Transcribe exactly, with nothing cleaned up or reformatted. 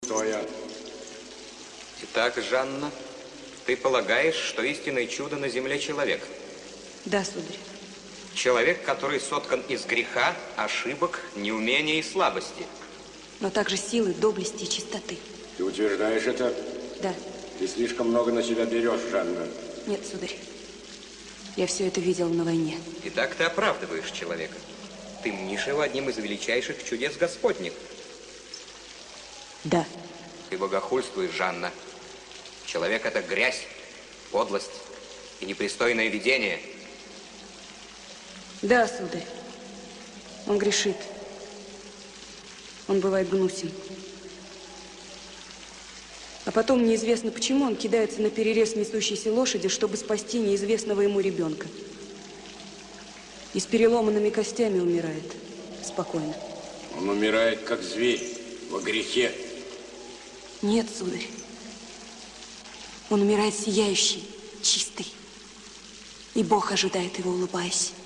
Стоя. Итак, Жанна, ты полагаешь, что истинное чудо на земле человек? Да, сударь. Человек, который соткан из греха, ошибок, неумения и слабости. Но также силы, доблести и чистоты. Ты утверждаешь это? Да. Ты слишком много на себя берешь, Жанна. Нет, сударь. Я все это видела на войне. Итак, ты оправдываешь человека. Ты мнишь его одним из величайших чудес Господних. Да. Ты богохульствуешь, Жанна. Человек – это грязь, подлость и непристойное видение. Да, сударь. Он грешит. Он бывает гнусен. А потом неизвестно почему он кидается на перерез несущейся лошади, чтобы спасти неизвестного ему ребенка. И с переломанными костями умирает. Спокойно. Он умирает, как зверь, во грехе. Нет, сударь. Он умирает сияющий, чистый. И Бог ожидает его, улыбаясь.